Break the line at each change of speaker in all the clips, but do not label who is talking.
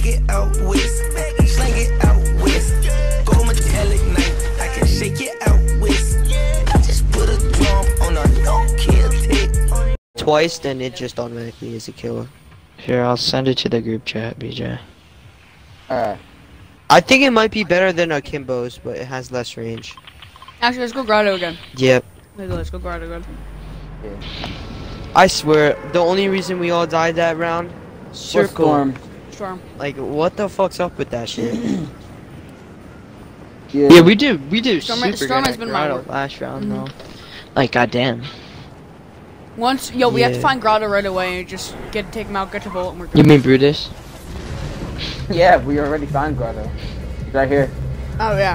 it out west, slang it out west. Gold metallic knife, I can shake it out west. I just put a drum on a no-kill tick.
Twice, then it just automatically is a killer.
Here, I'll send it to the group chat, BJ.
Alright.
I think it might be better than Akimbo's, but it has less range.
Actually, let's go grotto again.
Yep.
Let's go grotto again.
Yeah.
I swear, the only reason we all died that round, circle.
Storm.
Storm.
Like, what the fuck's up with that shit?
Yeah, we do
Storm
super
has
good at
been my
Grotto
work.
last round though. Like, goddamn.
Once, yo, we have to
Yeah.
find grotto right away and just take him out, get to Bolt, and we're
You
good.
mean Brutus?
Yeah, we already found Grotto. He's right here.
Oh, yeah.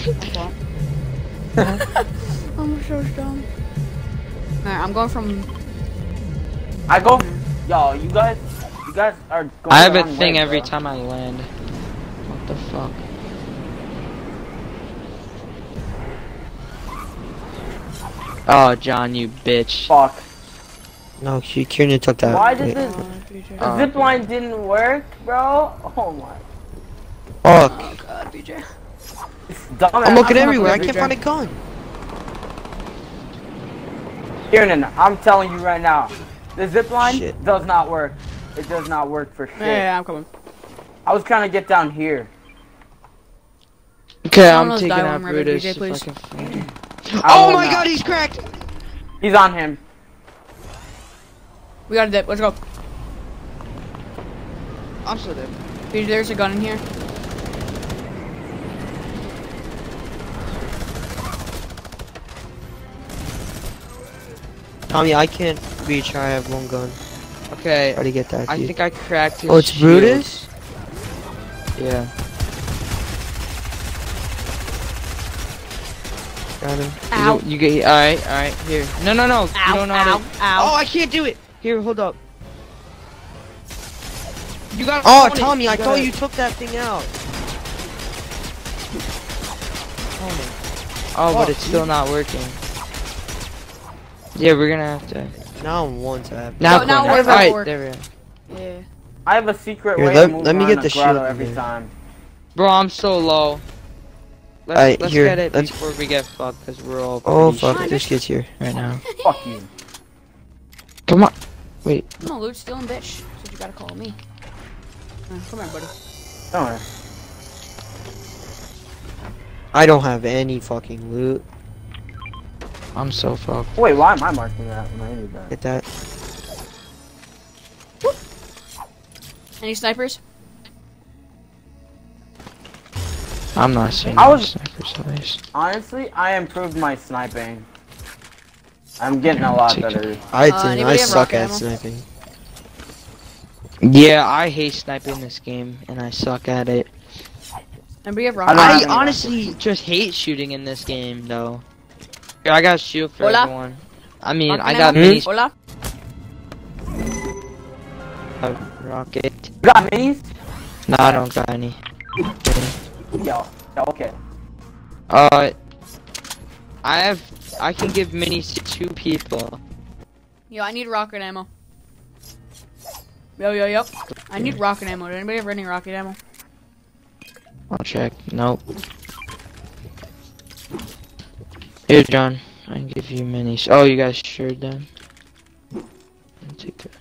I'm so dumb. Alright, I'm going from...
I go. Yo, you guys are going.
I have
the
a
wrong
thing
way,
every
bro.
time I land. What the fuck? Oh, John, you bitch.
Fuck.
No, Kieran took that.
Why did
Wait.
the zip line didn't work, bro? Oh my.
Fuck.
Oh, God, BJ.
It's dumb.
I'm looking everywhere. I can't find a gun.
Kieran, I'm telling you right now, the zip line
Shit.
does not work. It does not work for shit.
Yeah, I'm coming.
I was trying to get down here.
Okay,
Someone
I'm
else
taking
die
out
when I'm ready,
Brutus.
BJ,
if
please.
I can find him.
I
Oh
will
my
not.
god, he's cracked!
He's on him.
We got a dip. Let's go.
I'm still there.
BJ, there's a gun in here.
Tommy, I can't reach. I have one gun.
Okay,
Try to get that,
I
dude.
think I cracked his
Oh, it's
shield.
Brutus?
Yeah.
Got him.
Ow.
You get alright, here. No.
Ow,
You don't know how
ow,
to.
ow.
Oh, I can't do it. Here, hold up. You got.
Oh, Tommy, I thought you took that thing out.
Oh, but
Fuck,
it's still not working. Yeah, we're gonna have to.
Now I'm one tap.
Now,
now
corner.
we're back
Alright,
to work.
there we go.
Yeah.
I have a secret
Here,
way
let-
of moving
let me
around
get the
grotto
shield
every
here.
time.
Bro, I'm so low. Let's
Alright, here,
get it
let's-
before we get fucked, because we're all
Oh,
pretty
fuck.
shit
This kid's here.
right now.
Fuck you.
Come on. Wait.
No, loot stealing bitch. That's what you gotta call me. Come here, buddy.
Don't worry.
I don't have any fucking loot.
I'm so fucked.
Wait, why am I marking that when I need that?
Get that.
Any snipers?
I'm not seeing
I
no
was-
snipers at least.
Honestly, I improved my sniping. I'm getting a lot better.
I didn't. I
anybody have
suck
rocket
at
ammo?
sniping.
Yeah, I hate sniping this game, and I suck at it.
Anybody have
I
rocket
don't
I
have any
honestly just hate shooting in this game, though. Here, I got a shield for
Hola.
everyone. I mean,
Rocket
I got
ammo?
minis.
Hola?
Rocket.
You got minis?
No, I don't got any.
Yo, okay.
I can give minis to 2 people.
Yo, I need rocket ammo. Yo. I need rocket ammo. Does anybody have any rocket ammo?
I'll check. Nope. Here, John. I can give you minis. Oh, you guys shared them. I'll take that.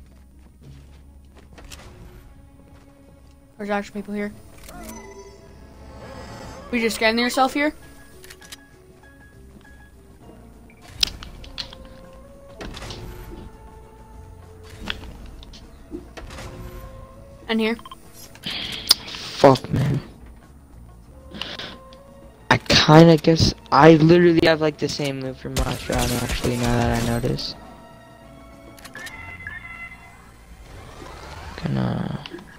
There's actually people here. We just scanning yourself here? And here.
Fuck, man. I kinda guess I literally have like the same loot from last round actually, now that I notice. Gonna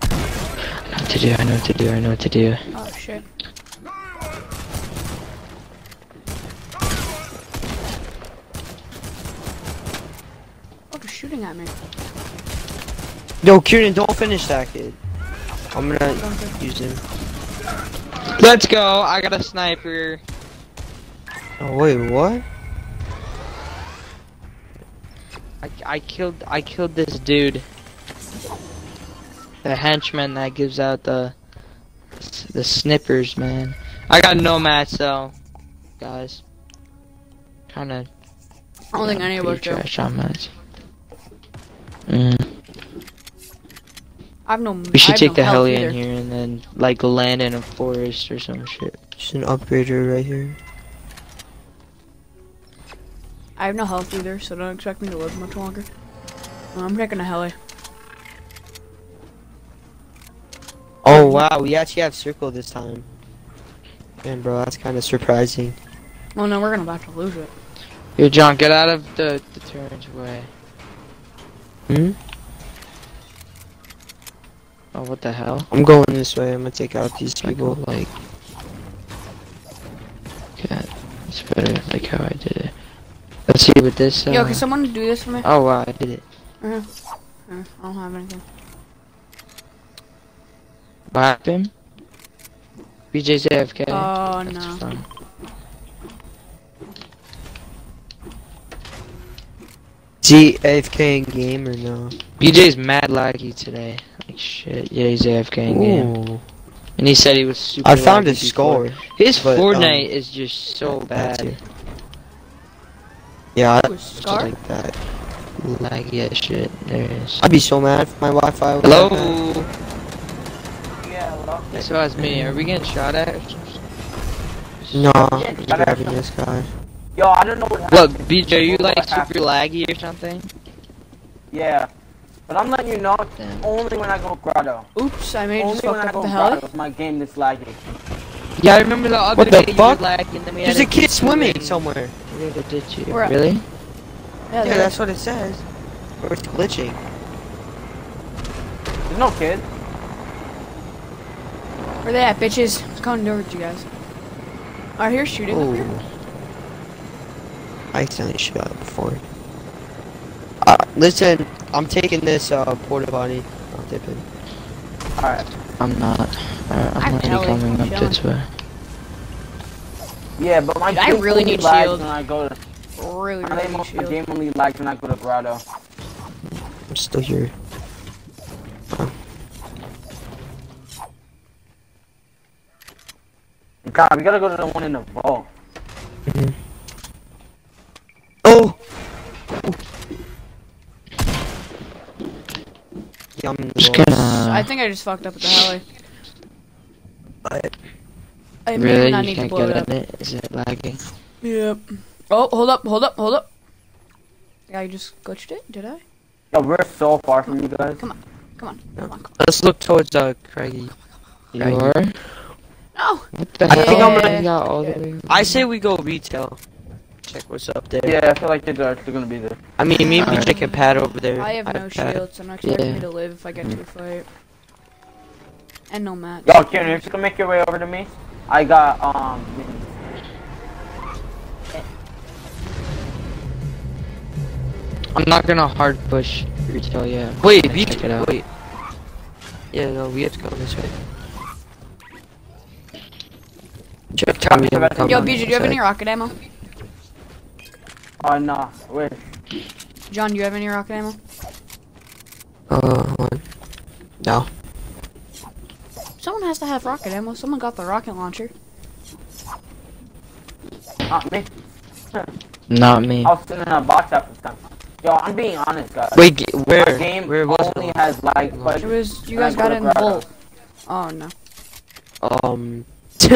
I know what to do.
Oh shit. What is shooting at me?
Yo, Kieran, don't finish that kid. I'm gonna use him.
Let's go, I got a sniper.
Oh wait, what?
I killed this dude. the henchman that gives out the snippers, man. I got no mats though, guys. Kinda.
I don't think any of us do.
trash on mats.
I have no.
We should
I have
take
no
the
health
heli
either.
in here and then like land in a forest or some shit.
Just an upgrader right here.
I have no health either, so don't expect me to live much longer. I'm taking a heli.
Oh wow, we actually have circle this time. Man, bro, that's kind of surprising.
Oh no, we're gonna about to lose it.
Yo, John, get out of the turret's way.
Hmm?
Oh, what the hell?
I'm going this way. I'm gonna take out these
I go
people.
like. Okay, it's better like how I did it. Let's see with this.
Yo, can someone do this for me?
Oh wow, I did it.
I don't have anything.
What happened? BJ's AFK.
Oh
That's
no.
fun.
See AFK in game or no?
BJ's mad laggy today. Like shit. Yeah, he's AFK in game.
Ooh.
And he said he was super
I found
laggy
his score.
before. His
but,
Fortnite is just so
that's
bad.
it. Yeah, I
Ooh,
just
Scar?
like that.
Laggy as shit. There it is.
I'd be so mad if my Wi-Fi was
Hello?
like that.
Yeah, hello.
So that's me. Are we getting shot at?
No,
Yeah,
I'm grabbing this guy.
Yo, I don't know what happened.
What, BJ, are you like
What
super
happened?
laggy or something?
Yeah. But I'm letting you know,
Damn.
only when I go grotto.
Oops, I may have
Only
just
when
fucked
I
up
go
the heli.
grotto is my game this laggy.
Yeah, I remember the other
What the
day you
fuck?
were lagging, and then we
There's
had
a kid
do
swimming
it.
somewhere.
We had to ditch you.
Where at?
Really?
Yeah,
Yeah, that's what it says. Or it's glitching.
There's no kid.
Where they at, bitches? I'm coming over to you guys. Alright, here's shooting up here.
Ooh. I accidentally shot before. Listen, I'm taking this porta potty. I'll dip in.
Alright.
I'm not. I'm
I'm
already
telling
coming
you,
up
chilling.
this way.
Yeah, but my
Dude, I
game
really
only
need
lags
shield.
when I go to...
Really,
My
really need
my
shield.
game only lags when I go to grotto.
I'm still here.
God, we gotta go to the one in the vault.
Oh! Yeah, I'm in the
Just
vault.
gonna.
I think I just fucked up with the heli.
But
I may
Really?
not
You
need to
can't
blow it
get
up.
in it? Is it lagging?
Yep. Oh, hold up, hold up, hold up. Yeah, I just glitched it, did I?
Yo, we're so far from you guys.
Come on, come on.
let's look towards Craigie.
You
Right
are?
No!
What the
I
hell?
think I'm
gonna-
You got all the way.
I say we go retail. Check what's up there.
Yeah, I feel like kids are actually gonna be there.
I mean, maybe
Alright.
check a pad over there.
I have no
pad.
shield, so I'm not expecting
Yeah.
me to live if I get to a fight. And no match.
Yo, Kieran, if you can make your way over to me, I got,
I'm not gonna hard push retail yet.
Wait,
Check it out.
wait. Yeah, no, we have to go this way. Check time. We haven't come
Yo,
on
BJ, do
this
you have any
side.
rocket ammo?
oh, no, wait.
John, do you have any rocket ammo?
Hold on. No.
Someone has to have rocket ammo. Someone got the rocket launcher.
Not me.
Not me.
I was sitting in a box after time. Yo, I'm being honest, guys.
Wait,
My
where?
game
Where was
only
it?
has lag, but
It was, you
And I
guys got
go
it
to
in the
grotto.
vault. Oh no.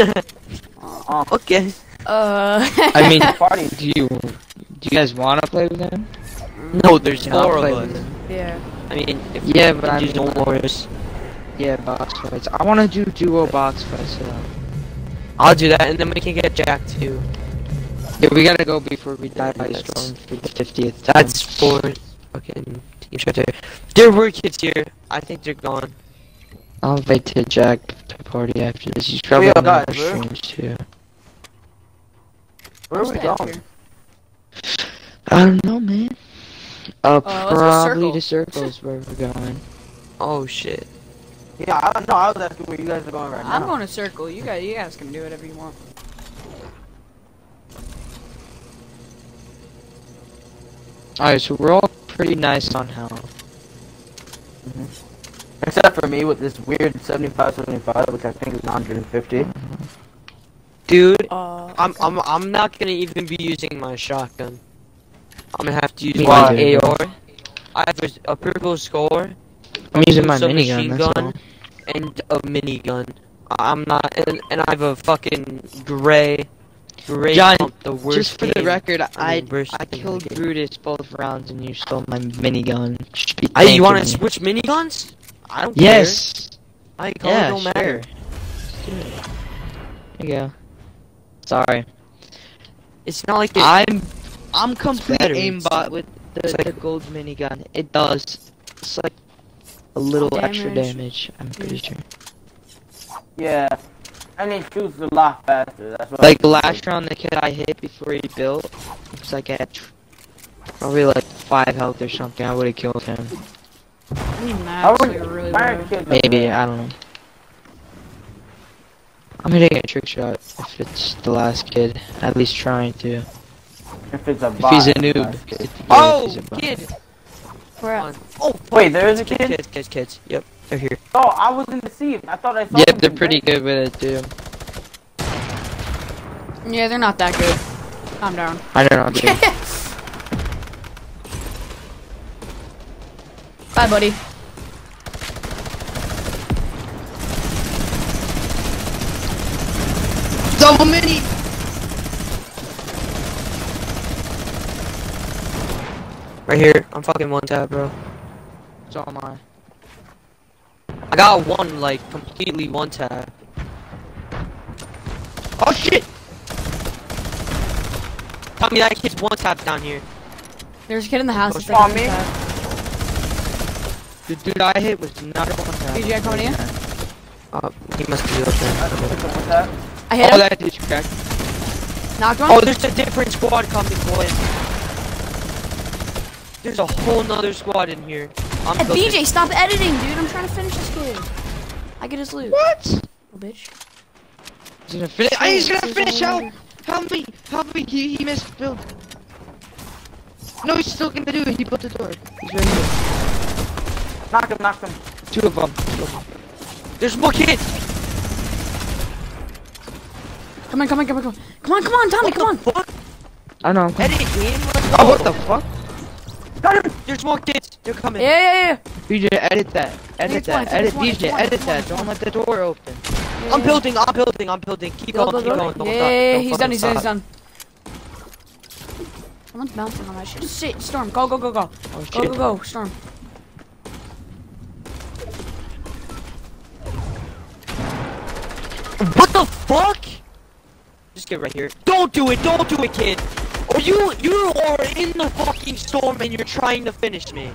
Okay.
I mean,
party.
do you guys want to play with them?
No, there's
Can I
4
play
of
with
us.
them?
Yeah.
I mean, if
Yeah,
we
but I
just
mean,
don't wars.
Yeah, box fights. I want to do duo box fights. So.
I'll do that, and then we can get Jack too.
Yeah, we gotta go before we die by
That's-
storm for the 50th time.
That's 4 fucking teams right there. There were kids here. I think they're gone.
I'll invite to Jack to party after this. He's probably
Yo,
on
guys,
more
where-
streams too.
Where are
Where's
we
that
going?
here?
I don't know, man.
let's go
Probably the
circle.
circles where we're going.
Oh shit.
Yeah, I don't know. I was asking where you guys are going right
I'm
now.
going to circle. You guys can do whatever you want.
Alright, so we're all pretty nice on health.
Except Except for me with this weird 75-75, which I think is 150.
Dude,
Uh,
I'm not gonna even be using my shotgun. I'm gonna have to use
Why?
my AR. I have a purple score.
I'm using my
some
minigun,
machine
that's
gun,
all.
and a minigun. I'm not, and I have a fucking gray
John,
pump, the worst
Just for the
game.
record, I
worst
I
thing in
killed
the game.
Brutus both rounds and you stole my minigun. Should be
Hey, you wanna
thanking me.
switch miniguns? I don't
Yes!
care. I color
Yeah,
don't
sure.
matter.
Let's do it. There you go. Sorry.
It's not like it,
I'm complete
better,
aimbot
it's-
with
it's
the
like-
gold minigun. It does. It's like a little extra
Damage.
damage, I'm pretty sure.
Yeah. And it shoots a lot faster. That's what
Like the last round the kid I hit before he built, it was like at probably like 5 health or something. I would have killed him.
I mean,
How
that's
would
like really
fire
low.
kids
Maybe, I don't know. I'm hitting a trick shot if it's the last kid. At least trying to.
if it's a
If
bot.
he's a noob.
that's it.
Oh,
If he's a bot.
kid!
Where at?
Oh,
Wait, there is a kid?
Kids. Yep, they're here.
Oh, I wasn't deceived. I thought I saw
Yep, they're
something
pretty
there.
good with it too.
Yeah, they're not that good. Calm down.
I don't know, dude.
Bye, buddy.
Double mini!
Right here. I'm fucking one tap, bro.
So am I.
I got one, like, completely one tap. Oh shit! Tell me that kid's one tap down here.
There's a kid in the house. that's
On
like,
me?
The dude I hit was not a one tap.
BJ, coming in?
He must be up there.
What's that?
I hit
Oh,
him.
that dude's cracked.
Knocked one.
Oh, there's a different squad coming, boy. There's a whole nother squad in here. I'm
Hey,
building.
BJ, stop editing, dude. I'm trying to finish this kid. I get his loot.
What?
Little bitch.
He's gonna finish. He's gonna finish out. Help me! Help me! He missed build. No, he's still gonna do it. He built the door. He's right here.
Knocked him.
Two of them.
There's more kids.
Come on, Tommy, come on.
Fuck.
I know.
Edit game.
Oh, what the fuck?
Got him!
There's more kids. They're coming.
Yeah.
BJ, edit that. Edit
It's one,
that. Edit
it's one,
DJ.
it's one,
Edit
it's one,
that.
it's
Don't
one.
let the door open.
I'm building. Keep
Go,
going.
go,
Keep
go.
going. Don't
Yeah,
stop. Don't
he's
fucking
done, he's
stop.
done. Someone's bouncing on that shit. Shit, Storm, go.
Oh
Go,
shit.
go, Storm.
What the fuck? Just get right here. Don't do it, kid. Or you are in the fucking storm and you're trying to finish me.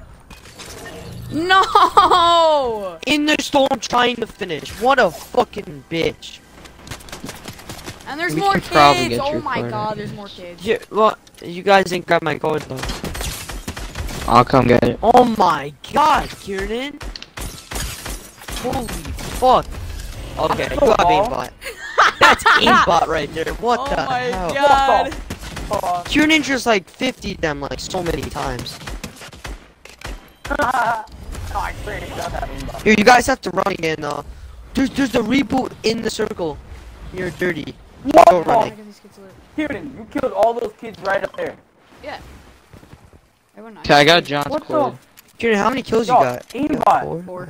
No!
In the storm trying to finish. What a fucking bitch.
And there's
We
more
can probably
kids.
get
Oh
your
my
card.
god, there's more kids.
Yeah, well, you guys ain't got my card though.
I'll come get it.
Oh my god, Kieran. Holy fuck. Okay, you got aimbot. That's aimbot right there. What
Oh
the
my
hell?
god.
Kieran just like 50'd them like so many times.
I swear he does have aimbot.
Here, you guys have to run again though. There's the reboot in the circle. You're dirty.
What
Go
the?
running.
Look at these kids loot.
Kieran, you killed all those kids right up there.
Everyone
Okay, I got John's
What
cord.
Kieran, how many kills
Yo,
you got? You got
aimbot.
4.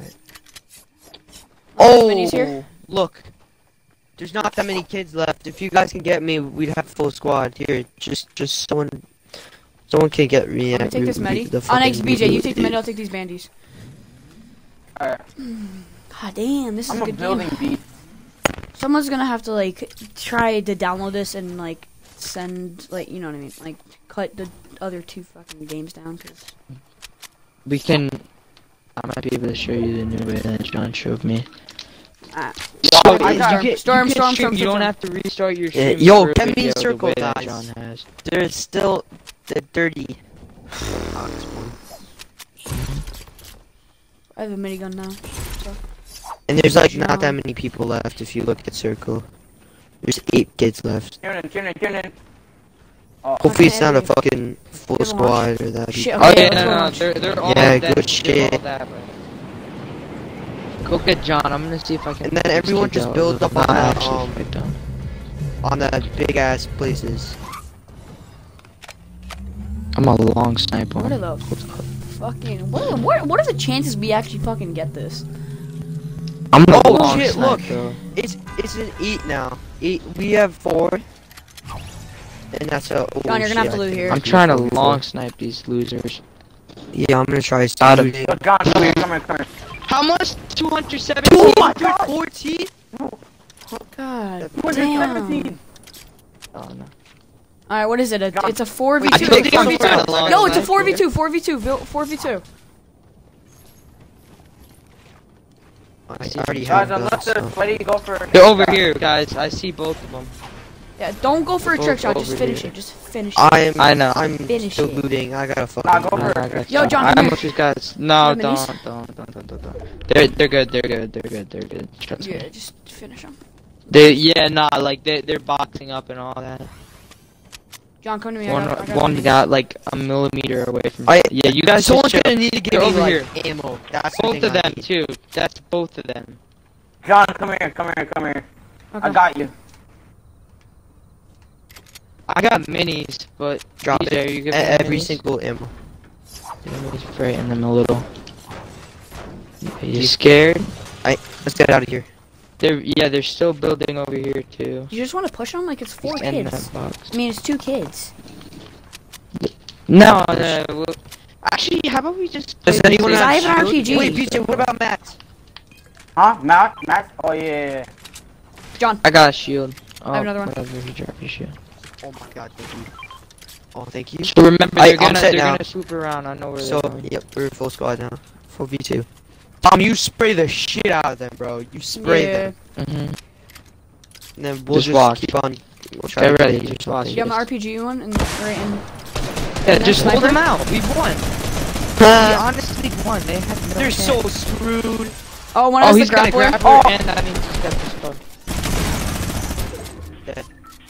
Oh,
Minis here?
look. There's not that many kids left. If you guys can get me, we'd have full squad. Here, just someone can get me.
Let me take this medi.
the
Oh, next
fucking
BJ, you
reboot,
take the medi,
dude.
I'll take these bandies.
Alright,
God damn, this is
I'm
a
a
good
building
game.
beast.
Someone's gonna have to like try to download this and like send like, you know what I mean, like cut the other 2 fucking games down. Cause
We can. I might be able to show you the new way that John showed me.
ah.
So,
I got-
Storm.
You don't have to restart your
Yeah,
stream.
yo,
for a
get me
video the
circle,
way that
guys.
John has.
There's still the dirty.
I have a minigun now.
And there's like not that many people left if you look at circle. There's 8 kids left.
Kieran. Oh,
Hopefully it's not a
Okay.
fucking full
Give 'em a launch.
squad or that.
Shit,
Oh
okay,
yeah,
let's go
no,
launch.
they're all
Yeah,
dead.
good
They're all
shit.
dead, Go get John. I'm gonna see if I can.
And then everyone just builds up on that, on the big ass places.
I'm a long sniper.
What are the fucking what are the chances we actually fucking get this?
I'm a
Oh
long
shit! Look,
sniper.
it's an 8 now. 8. We have 4. And that's a. Oh,
John, you're gonna have to
shit, I
loot
think
here.
I'm
it's
trying to
44.
long snipe these losers.
Yeah, I'm gonna try.
Out of
shooting.
Yo, John, come here, come here, come here.
How much? 217.
214.
God
217.
damn.
Oh no.
Alright, what is it? It's a
I
4v2.
think I'm trying to long
No, it's a
snipe.
4v2. 4v2.
I already
Guys,
have
unless
those,
they're
so.
sweaty, go for it.
They're over here, guys. I see both of them.
Yeah, don't go for a
Both
trick shot. Just
over
finish
here.
it. Just finish it.
I know.
I'm
Finish
still
it.
looting. I gotta
Nah,
fucking.
go for
I
it.
got
Yo,
you.
John,
I
come
almost
here.
these guys. No,
You have minis?
don't. They're good. They're good. Trust
Yeah,
me.
just finish them.
They're boxing up and all that.
John, come to me.
One got like a millimeter away from.
I-
Yeah, you guys.
Someone's
just chill.
gonna need to get
They're
me
over
like
here.
ammo. That's the
Both
thing
of
I
them
need.
too. That's both of them.
John, come here, come here, come here.
Okay.
I got you.
I got minis, but
Drop
DJ,
it.
you give me
Every
minis?
single ammo.
Minis right in them a little. Are you scared?
Let's get out of here.
They're still building over here too.
You just want to push them like it's 4
In
kids.
that box.
I mean, it's 2 kids.
No. Actually, how about we just?
Does
play
anyone
this
I
have
have an
shield?
RPG.
Wait, BJ, what about Max?
Huh? Max? Oh, yeah.
John,
I got a shield. Oh,
I have another one.
Whatever, you drop your shield.
Oh my god, thank you. Oh, thank you.
So remember,
I'm
they're
set now.
gonna swoop around. I know where
So,
they're going.
yep, we're full squad now. 4v2. Tom, you spray the shit out of them, bro. You spray
yeah.
them.
Mhm.
And then we'll
Just
just
watch.
keep on. We'll try
Get
to
ready,
get
just
something.
watch.
You have an RPG one and right in.
Yeah, just
Sniper?
hold them out. We won. We honestly won. They had no
They're
chance.
so screwed.
Oh, one
Oh,
has
he's
the
got a
grappler.
grappler, and that means he's got this phone.
Dead.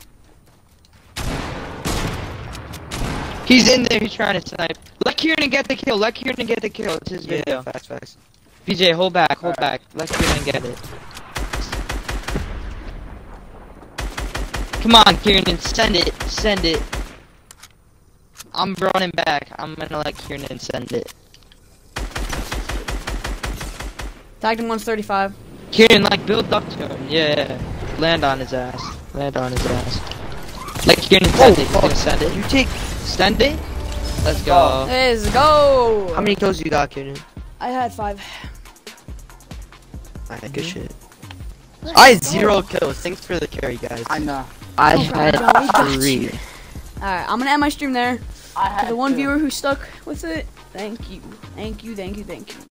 He's in there. He's trying to snipe. Let Kieran get the kill. It's his
Yeah,
video.
facts.
BJ, hold back. Let Kieran get it. Come on, Kieran, send it. I'm running back. I'm gonna let Kieran send it.
Tagged him 135.
Kieran, like, build up to him. Yeah. Land on his ass. Let Kieran send it. He's gonna send it.
You take.
Send it. Let's go.
Let's go.
How many kills you got, Kieran?
I had 5.
Alright, good shit. I had 0 kills. Thanks for the carry, guys.
I know.
I
had
had 3.
Alright, I'm gonna end my stream there.
I
To
had
the one
to.
viewer who stuck with it, thank you.